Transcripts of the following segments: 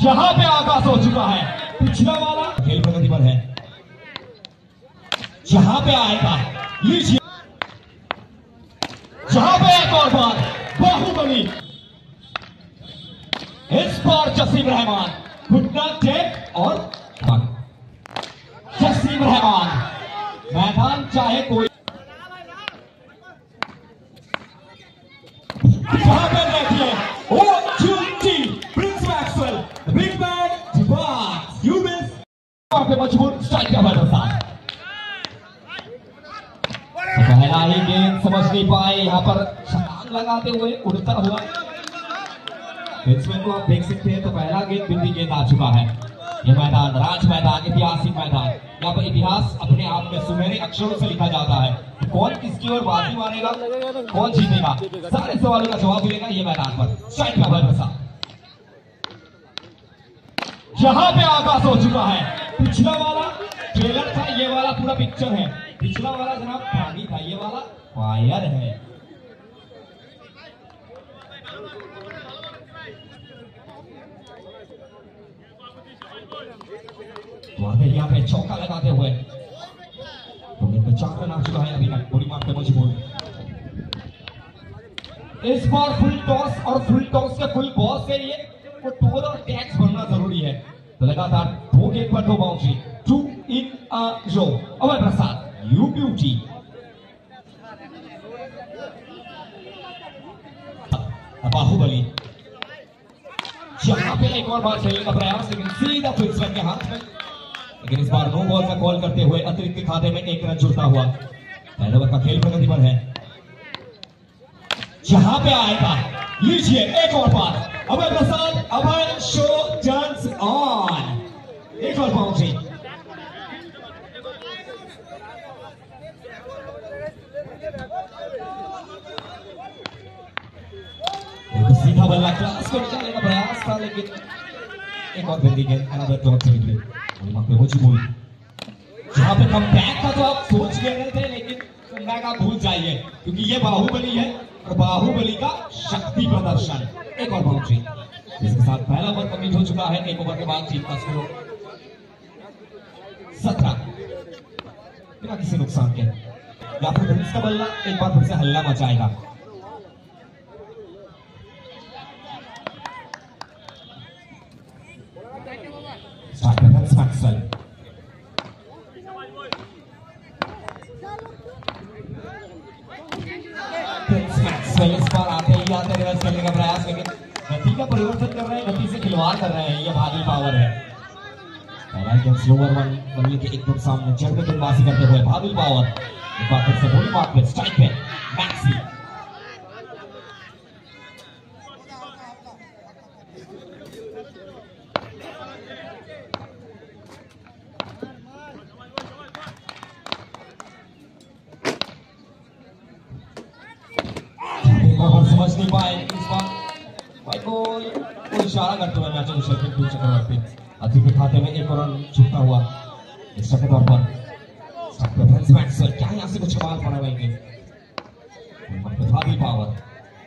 जहां पे आगाज हो चुका है, पिछला वाला खेल प्रगति पर है, जहां पे आएगा लीजिए, जहां पे एक और बार बाहुबली, इस बार जसीम रहमान घुटना टेक और जसीम रहमान मैदान चाहे कोई जहां पे देखिए big man departs you miss वहां पे मजबूर स्ट्राइक का बड़ा पहला ही गेंद समझ नहीं पाए, यहां पर छलांग लगाते हुए उड़ता हुआ बैट्समैन को आप देख सकते हैं। तो पहला गेंद बिंदी गेंद आ चुका है। ये मैदान राज मैदान, ऐतिहासिक मैदान, यहाँ पर इतिहास अपने आप में सुनहरे अक्षरों से लिखा जाता है। तो कौन किसकी ओर बाजी मारेगा, कौन जीतेगा, सारे सवालों का जवाब मिलेगा ये मैदान पर। स्ट्राइक का भरोसा, यहाँ पे आगाज हो चुका है। पिछला वाला ट्रेलर था, ये वाला पूरा पिक्चर है। पिछला वाला जनाब पानी था, ये वाला फायर है। यहाँ पे चौका लगाते हुए तो पे 4 रन आ चुका है अभी तक। बड़ी मार पे मजबूर, इस बार फुल टॉस और फुल टॉस के फुल बॉस के लिए वो टोल और टैक्स भरना जरूरी है। तो लगातार 2 गेंद पर 2 boundary, 2 in a row. Abhay Prasad you beauty, Baahubali यहां पे एक और बार खेलने का प्रयास, लेकिन सीधा बैट्समैन के हाथ में। लेकिन इस बार नो बॉल का कॉल करते हुए अतिरिक्त खाते में 1 रन जुड़ता हुआ। पहले ओवर का खेल प्रगति पर है, जहां पे आएगा लीजिए एक और बार Abhay Prasad, Abhay show turns on, एक और बाउंड्री। सीधा बल्ला क्लास को निकालने का प्रयास था, लेकिन एक और बिंदी गेंद अनदर डॉट से निकले। जहां पे कम बैक का तो आप सोच ले रहे थे, लेकिन कमबैक आप भूल जाइए, क्योंकि ये बाहुबली है और बाहुबली का शक्ति प्रदर्शन। एक और बाउंड्री, जिसके साथ पहला ओवर कंप्लीट हो चुका है। 1 ओवर के बाद टीम का स्कोर 17 बिना किसी नुकसान के। या फिर इसका बल्ला एक बार फिर से हल्ला मचाएगा। इस बार आते ही आते रिवर्स करने का प्रयास, लेकिन गति का परिवर्तन कर रहे हैं, गति से खिलवाड़ कर रहे हैं। ये भारी पावर है। स्लोअर वन बल्ले के एकदम सामने जड़ में गेंदबाजी करते हुए भाविल पावर एक बार फिर से बड़ी मार पे स्ट्राइक पे मैक्सी। समझ नहीं पाए इस बार भाई को इशारा करते हुए मैच चक्रवर्ती अतिरिक्त खाते में 1 रन छूटता हुआ एक्स्ट्रा के तौर पर। क्या यहां से कुछ कमाल पड़ेंगे, भारी पावर,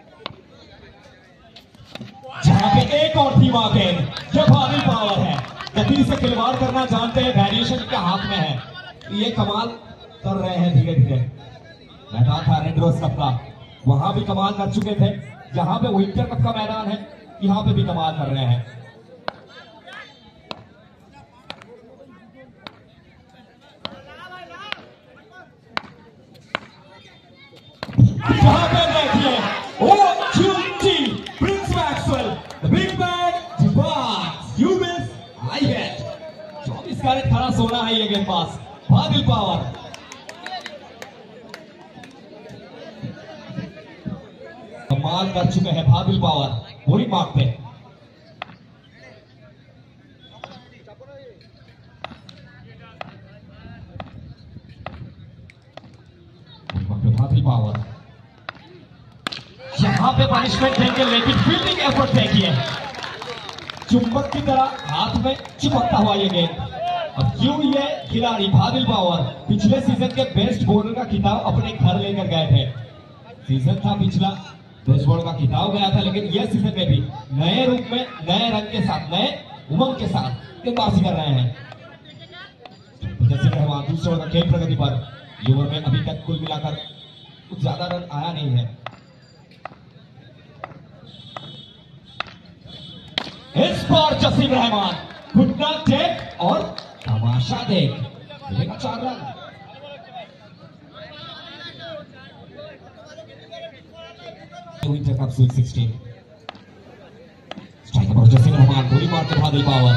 जहां पे एक और धीमा गेंद, ये भारी पावर है। गति से खिलवाड़ करना जानते हैं, वेरिएशन के हाथ में है। ये कमाल कर रहे हैं धीरे धीरे। मैदान था रेड रोज कप का, वहां भी कमाल कर चुके थे। जहां पे विंटर कप का मैदान है, यहां पे भी कमाल कर रहे हैं। जहां पे देखिए prince Maxwell, the big man departs you miss I get. 24 carat खड़ा सोना है ये गेंदबाज, भाविल पावर। कमाल कर चुके हैं भाविल पावर, पूरी मार्क पे। भाविल पावर यहां पे पनिशमेंट देंगे, लेकिन फील्डिंग एफर्ट देखिए, चुंबक की तरह हाथ में चिपकता हुआ ये गेंद। अब क्यों ये खिलाड़ी भाविल पावर पिछले सीजन के बेस्ट बॉलर का खिताब अपने घर लेकर गए थे। सीजन था पिछला, बेस्ट बॉलर का खिताब गया था, लेकिन यह सीजन में भी नए रूप में, नए रंग के साथ, नए उमंग के साथ गेंदबाजी कर रहे हैं। जसीम रहमान दूसरे ओवर का खेल प्रगति पर। ये ओवर में अभी तक कुल मिलाकर कुछ ज्यादा रन आया नहीं है। इस बार जसीम रहमान घुटना टेक और तमाशा देख मिलेगा 4 रन। विंटर कप स्वीट 16 स्ट्राइकर पर जसीम रहमान गोली मारते भादिल पावर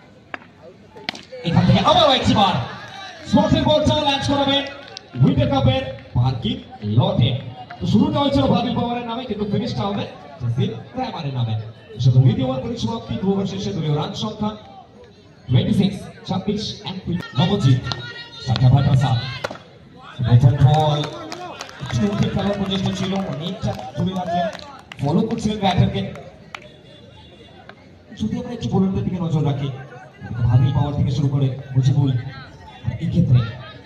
এখান থেকে আবার একটি বার স্পোর্টসের বলটা ল্যান্ড করাবে উইন্টার কাপের পার্কিং লটে। তো শুরুটা হয়েছিল ভাদিল পাওয়ারের নামে কিন্তু ফিনিশটা হবে জসিম রহমানের নামে। সেটা দ্বিতীয় ওভার পরিসমাপ্তি 2 ওভার শেষে দলীয় রান সংখ্যা 26 26 and নবজিৎ সাকিব প্রসাদ প্রথম বল চুপে খেলার প্রচেষ্টা ছিল অনেকটা তুলে রাখলেন ফলো করছিলেন ব্যাটারকে। যদি আমরা একটু বোলারদের দিকে নজর রাখি ভাদিল পাওয়ার থেকে শুরু করে মুজিবুল এই ক্ষেত্রে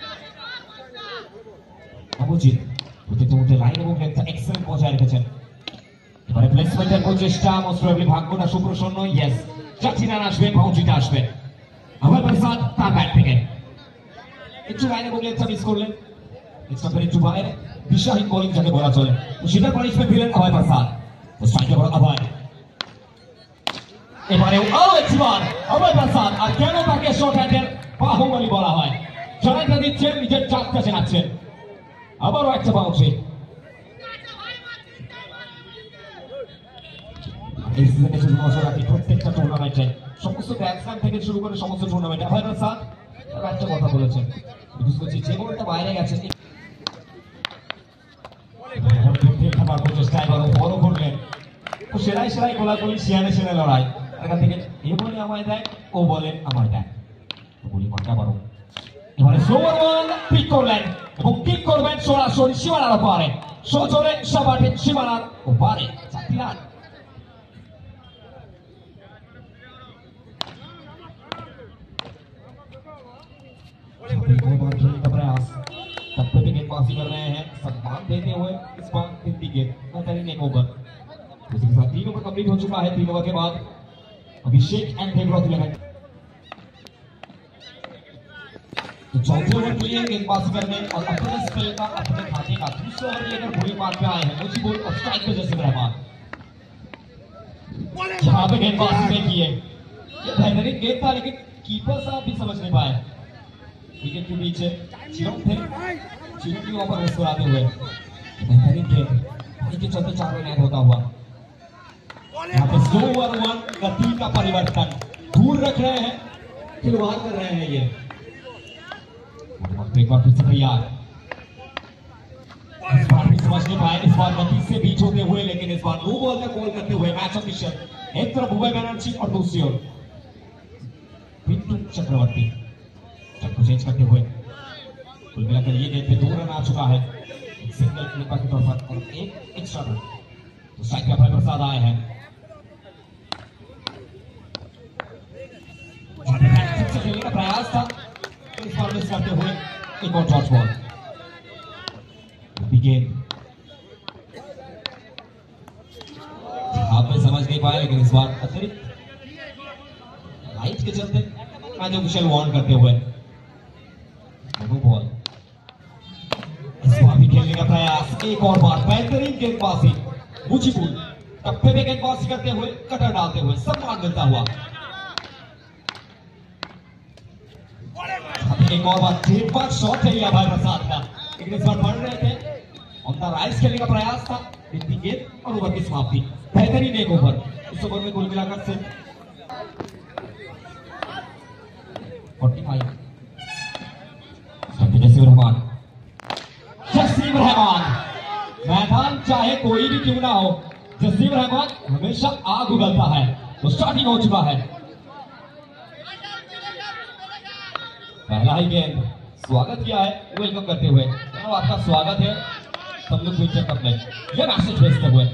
নবজিৎ প্রত্যেকটা মুহূর্তে লাইন এবং লেন্থ এক্সেলেন্ট বজায় রেখেছেন। এবারে প্লেসমেন্টের প্রচেষ্টা মোস্ট প্রবাবলি ভাগ্যটা সুপ্রসন্ন। ইয়েস 4 রান আসবে বাউন্ডারিটা আসবে। अभय प्रसाद তার ব্যাট থেকে একটু লাইনে বলে মিস করলেন। এক্সট্রা একটু বাইরে দিশাহীন বোলিং যাকে বলা চলে তো সেটা পানিশমেন্ট দিলেন অভয় প্রসাদ। স্ট্রাইকার বল অভয় এবারে একবার অভয় প্রসাদ আর কেন তাকে শর্ট হ্যান্ডের বাহুবলী বলা হয় জড়াইটা দিচ্ছেন নিজের চাপটা চেনাচ্ছেন। আবারও একটা বাউন্ডারি। এই সিজনে শুধু নজর রাখি প্রত্যেকটা টুর্নামেন্টে সমস্ত গ্র্যান্ড স্ল্যাম থেকে শুরু করে সমস্ত টুর্নামেন্টে অভয় প্রসাদ একটা কথা বলেছেন যে বলটা বাইরে গেছে প্রচেষ্টায় বড় করলেন তো সেরাই সেরাই গোলাগুলি শিয়ানে সেনে লড়াই এখান থেকে এ বলে আমায় দেয় ও বলে আমায় দেয় বলি মাঠটা বড়। এবারে স্লোয়ার বল পিক করলেন এবং কিক করবেন সরাসরি সীমানার ওপারে সজোরে সবাটে সীমানার ওপারে 4 রান। प्रयास तब भी गेंदबाजी कर रहे हैं सम्मान देते हुए इस बार हिंदी गेंद बेहतरीन एक ओवर उसी के साथ 3 ओवर कंप्लीट हो चुका है। 3 ओवर के बाद अभिषेक एंड देवव्रत लगे तो चौथे ओवर के लिए गेंदबाजी करने और अपने स्पेल का अपने खाते का दूसरा ओवर लेकर बुरी मार पे आए हैं मुजीबुल और स्ट्राइक पे जसीम रहमान यहाँ पे गेंदबाजी नहीं की है। ये बेहतरीन गेंद था लेकिन कीपर साहब भी समझ नहीं पाए। विकेट के पीछे चिरम थे चिरम की वहां पर मुस्कुराते हुए बेहतरीन गेंद के चलते 4 रन होता हुआ यहाँ पे 2 ओवर 1 गति का परिवर्तन दूर रख रहे हैं खिलवाड़ कर रहे हैं। ये एक बार फिर से तैयार इस बार भी समझ नहीं पाए। इस बार गति से बीच होते हुए लेकिन इस बार नो बॉल में कॉल करते हुए मैच ऑफिशियल एक तरफ भुवन बनर्जी और दूसरी ओर पिंटू चक्रवर्ती को चेंज करते हुए कुल मिलाकर ये गेंद पे 2 रन आ चुका है एक सिंगल क्लिपर के तौर पर और एक एक्स्ट्रा रन तो स्ट्राइक पे अभय प्रसाद आए हैं। खेलने का प्रयास था तो इस बार मिस करते हुए एक और डॉट बॉल गेंद आप समझ नहीं पाए लेकिन इस बार अतिरिक्त लाइट के चलते मैच ऑफिशियल वार्न करते हुए बॉल इस बार भी खेलने का प्रयास एक और बार बेहतरीन गेंदबाजी मुजीबुल टप्पे पे गेंदबाजी करते हुए कटर डालते हुए सम्मान मिलता हुआ एक और बार डेट बार शॉट है ये अभय प्रसाद का लेकिन इस बार बढ़ रहे थे ऑन द राइज खेलने का प्रयास था हिंदी गेंद और ओवर की समाप्ति बेहतरीन एक ओवर। इस ओवर में कुल मिलाकर सिर्फ 45 जसीम रहमान मैदान चाहे कोई भी क्यों ना हो जसीम रहमान हमेशा आग उगलता है तो स्टार्टिंग हो चुका है। पहला ही गेंद स्वागत किया है वेलकम करते हुए आपका स्वागत है सब लोग विंटर कप में यह मैसेज भेजते हुए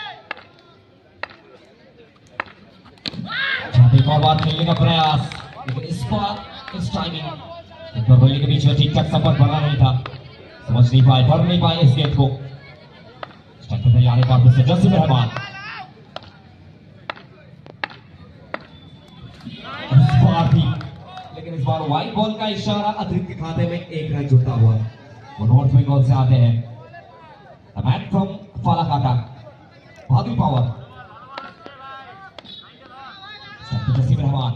एक और बार खेलने का प्रयास लेकिन इस बार इस टाइमिंग बल्ले के बीच में ठीक ठाक संपर्क बना नहीं था समझ नहीं पाए पढ़ नहीं पाए इस गेंद को तैयार है जसीम रहमान इस बार व्हाइट बॉल का इशारा, अतिरिक्त खाते में 1 रन जुड़ता हुआ। वो नॉर्थ बंगाल से आते हैं the man from Falakata, Bahadur power. Jasim Rahman,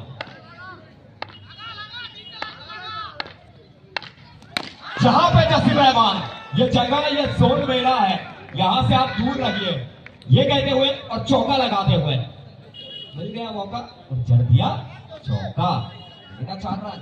जहां पे जसीम रहमान, ये जगह ये जोन मेरा है, यहां से आप दूर रहिए, ये कहते हुए और चौका लगाते हुए मिल गया मौका और जड़ दिया चौका, 4 रन।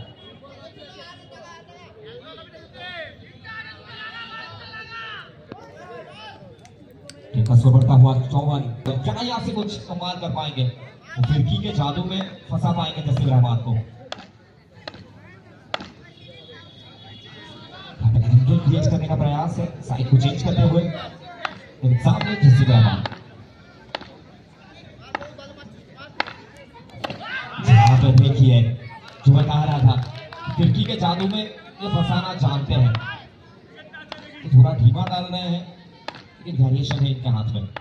कसर बढ़ता हुआ 54, क्या यहां से कुछ कमाल कर पाएंगे, वो फिरकी के जादू में फंसा पाएंगे जसीम रहमान को। एंगल क्रिएट करने का प्रयास है, साइड को चेंज करते हुए सामने जसीम रहमान, जहां पर देखिए जो मैं कह रहा था, फिरकी के जादू में ये फंसाना जानते हैं, थोड़ा धीमा डाल रहे हैं लेकिन वेरिएशन है इनके हाथ में।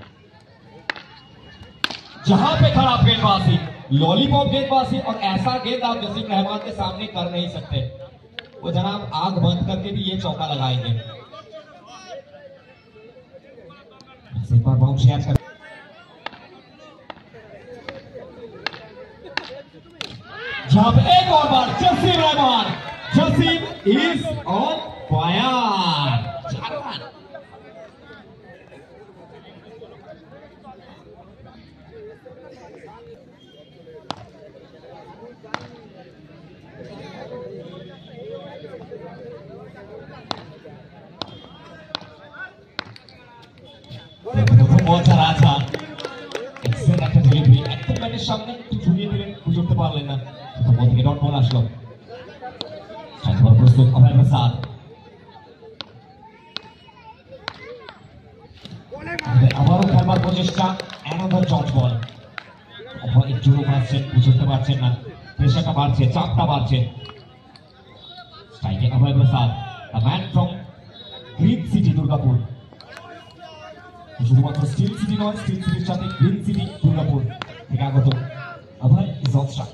जहां पे खराब गेंदबाजी, लॉलीपॉप गेंदबाजी, और ऐसा गेंद आप जसीम रहमान के सामने कर नहीं सकते, वो जनाब आग बंद करके भी ये चौका लगाएंगे। एक बार बाउंस शेयर कर, जहां पे एक और बार Jasim Rahman, Jasim is on fire, 4 रन। মজা রাজা এক্সেলেন্ট একটা ডেলিভারি, একদম ব্যাটের সামনে একটু ঝুলিয়ে দিলেন, বুঝতে পারলেন না, বল থেকে ডট বল আসলো। একবার প্রস্তুত অভয় প্রসাদ, আবারও খেলবার প্রচেষ্টা, অ্যানাদার ডট বল। অভয় একটু পাচ্ছেন, বুঝতে পারছেন না, প্রেশারটা বাড়ছে, চাপটা বাড়ছে। স্ট্রাইকে Abhay Prasad, the man from green city Durgapur. শুধুমাত্র স্টিল সিটি নয়, স্টিল সিটির সাথে গ্রিন সিটি দুর্গাপুর থেকে আগত অভয় জলসা।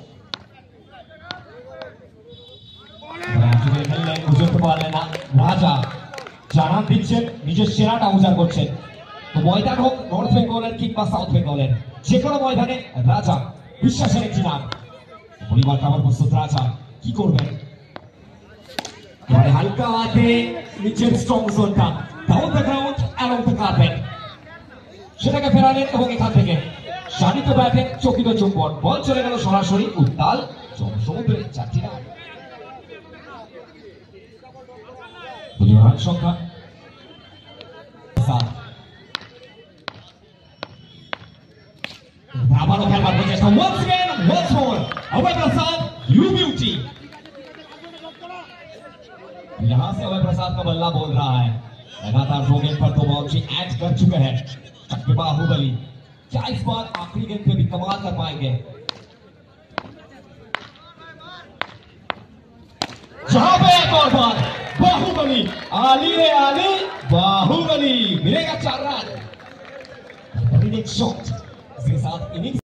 বুঝতে পারলেন না, রাজা জানান দিচ্ছেন নিজের সেরাটা উজাড় করছেন। তো ময়দান হোক নর্থ বেঙ্গলের কিংবা সাউথ বেঙ্গলের, যে কোনো ময়দানে রাজা বিশ্বাসের একটি নাম। পরিবার কামার প্রস্তুত রাজা, কি করবেন? হালকা হাতে নিচের স্ট্রং জোনটা, down the ground along the carpet, সেটাকে ফেরালেন এবং এখান থেকে শানিত ব্যাটে চকিত চুম্বন, বল চলে গেল সরাসরি উত্তাল সমুদ্রে। 4টি রান, রান সংখ্যা 7। আবারও খেলবার প্রচেষ্টা, once again, once more, Abhay Prasad, you beauty। यहां से अभय प्रसाद का बल्ला बोल रहा है, लगातार 2 गेंद पर 2 बाउंड्री ऐड कर चुके हैं बाहुबली। क्या इस बार आखिरी गेंद पे भी कमाल कर पाएंगे? जहां पे एक और बार बाहुबली, आली रे आली, बाहुबली, मिलेगा 4 रन। शॉट इसके साथ इनिंग्स